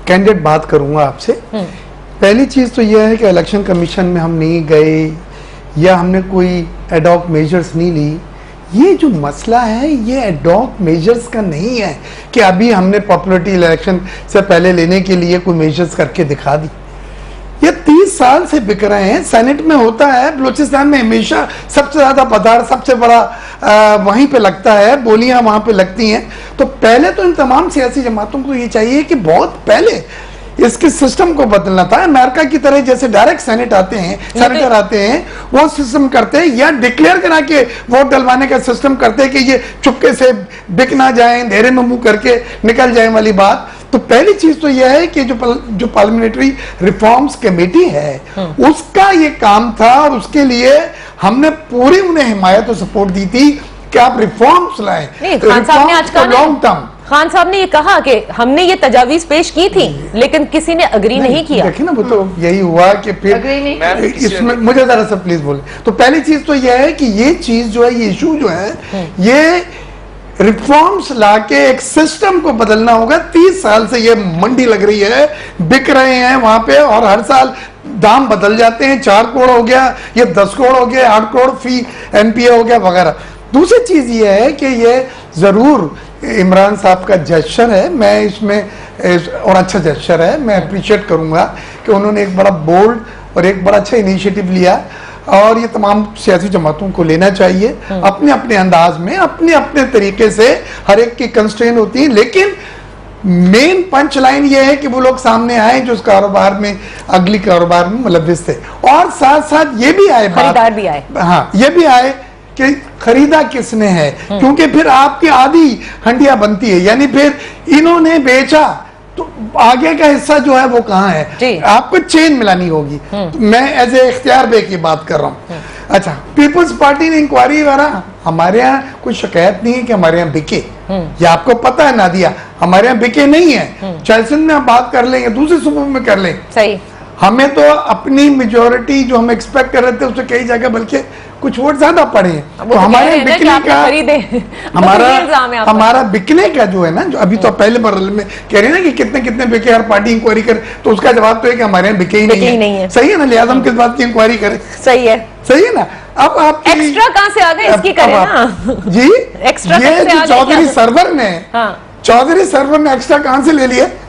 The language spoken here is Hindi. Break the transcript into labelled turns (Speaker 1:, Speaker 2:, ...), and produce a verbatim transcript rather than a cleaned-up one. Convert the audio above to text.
Speaker 1: कैंडिडेट बात करूंगा आपसे। पहली चीज तो यह है कि इलेक्शन कमीशन में हम नहीं गए या हमने कोई एडॉक मेजर्स नहीं ली। ये जो मसला है ये एडॉक मेजर्स का नहीं है कि अभी हमने पॉपुलरिटी इलेक्शन से पहले लेने के लिए कोई मेजर्स करके दिखा दी। ये तीस साल से बिक रहे हैं। सेनेट में होता है, बलूचिस्तान में हमेशा सबसे ज्यादा पदार्थ सबसे बड़ा आ, वहीं पे लगता है, बोलियां वहां पे लगती हैं। तो पहले तो इन तमाम सियासी जमातों को ये चाहिए कि बहुत पहले इसके सिस्टम को बदलना था। अमेरिका की तरह जैसे डायरेक्ट सेनेट आते हैं, सेनेटर आते हैं, वो सिस्टम करते हैं, या डिक्लेयर करा के वोट डलवाने का सिस्टम करते हैं कि ये चुपके से बिक ना जाए, अंधेरे में मुंह करके निकल जाए वाली बात। तो पहली चीज तो यह है कि जो जो पार्लियामेंट्री रिफॉर्म्स कमेटी है उसका ये काम था, और उसके लिए हमने पूरी उन्हें हिमायत और सपोर्ट दी थी कि आप रिफॉर्म्स लाएं।
Speaker 2: खान साहब ने आज कहा
Speaker 1: लॉन्ग टर्म
Speaker 2: खान साहब ने ये कहा कि हमने ये तजावीज पेश की थी लेकिन किसी ने अग्री नहीं, नहीं किया।
Speaker 1: देखिए ना, वो तो यही हुआ कि फिर इसमें मुझे जरा सा प्लीज बोले। तो पहली चीज तो यह है कि ये चीज जो है, ये इशू जो है, ये रिफॉर्म्स लाके एक सिस्टम को बदलना होगा। तीस साल से ये मंडी लग रही है, बिक रहे हैं वहां पे, और हर साल दाम बदल जाते हैं। चार करोड़ हो गया, ये दस करोड़ हो गया, आठ करोड़ फी एमपीए हो गया वगैरह। दूसरी चीज ये है कि ये जरूर इमरान साहब का जेस्चर है, मैं इसमें इस, और अच्छा जेस्चर है, मैं अप्रिशिएट करूंगा कि उन्होंने एक बड़ा बोल्ड और एक बड़ा अच्छा इनिशिएटिव लिया, और ये तमाम सियासी जमातों को लेना चाहिए अपने अपने अंदाज में, अपने अपने तरीके से। हर एक की कंस्ट्रेंट होती है, लेकिन मेन पंच लाइन ये है कि वो लोग सामने आए जो उस कारोबार में, अगली कारोबार में मुलविस थे, और साथ साथ ये भी आए,
Speaker 2: खरीदार भी आए,
Speaker 1: हाँ ये भी आए कि खरीदा किसने है, क्योंकि फिर आपकी आधी हंडिया बनती है, यानी फिर इन्होंने बेचा तो आगे का हिस्सा जो है वो कहाँ है, आपको चेन मिलानी होगी। तो मैं एज ए इख्तियार बे की बात कर रहा हूँ। अच्छा, पीपल्स पार्टी ने इंक्वायरी करा, हमारे यहाँ कोई शिकायत नहीं है कि हमारे यहाँ बिके, ये आपको पता है नादिया, हमारे यहाँ बिके नहीं है। चाहे में हम बात कर लेंगे, दूसरे सूबों में कर लें, सही। हमें तो अपनी मेजोरिटी जो हम एक्सपेक्ट कर रहे थे उससे कई जगह बल्कि कुछ वोट ज्यादा पड़े हैं। तो हमारे बिकने का हमारा हमारा बिकने का जो है ना, जो अभी तो पहले मरहले में कह रहे हैं ना कि कितने कितने बिके, हर पार्टी इंक्वायरी करे, तो उसका जवाब तो है कि हमारे यहाँ बिके ही नहीं है, नहीं है। सही है ना, लिहाजा हम किस बात की इंक्वायरी करें।
Speaker 2: सही है,
Speaker 1: सही है ना। अब आप
Speaker 2: एक्स्ट्रा कहाँ से आ गए इसकी करें ना
Speaker 1: जी, एक्स्ट्रा ये जो चौधरी सर्वर ने चौधरी सर्वर ने एक्स्ट्रा कहाँ से ले लिया,